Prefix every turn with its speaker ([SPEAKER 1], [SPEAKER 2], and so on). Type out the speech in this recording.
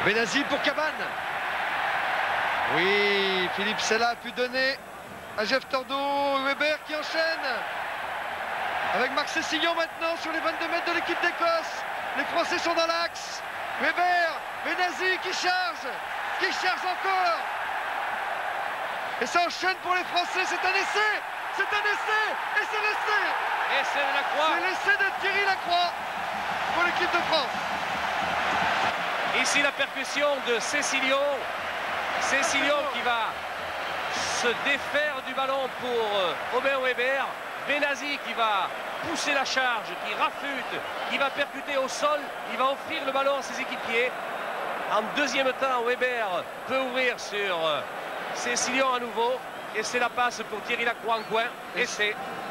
[SPEAKER 1] Benazzi pour Cabane. Oui, Philippe Sella a pu donner à Jeff Tordo. Weber qui enchaîne avec Marc Sessillon maintenant sur les 22 mètres de l'équipe d'Écosse. Les Français sont dans l'axe. Weber, Benazzi qui charge encore. Et ça enchaîne pour les Français. C'est un essai, et c'est l'essai.
[SPEAKER 2] Essai de Lacroix.
[SPEAKER 1] C'est l'essai de Thierry Lacroix pour l'équipe de France.
[SPEAKER 2] Ici la percussion de Cecilio. Cecilio qui va se défaire du ballon pour Robert Weber. Benazzi qui va pousser la charge, qui rafute, qui va percuter au sol. Il va offrir le ballon à ses équipiers. En deuxième temps, Weber peut ouvrir sur Cecilio à nouveau. Et c'est la passe pour Thierry Lacroix en coin. Et c'est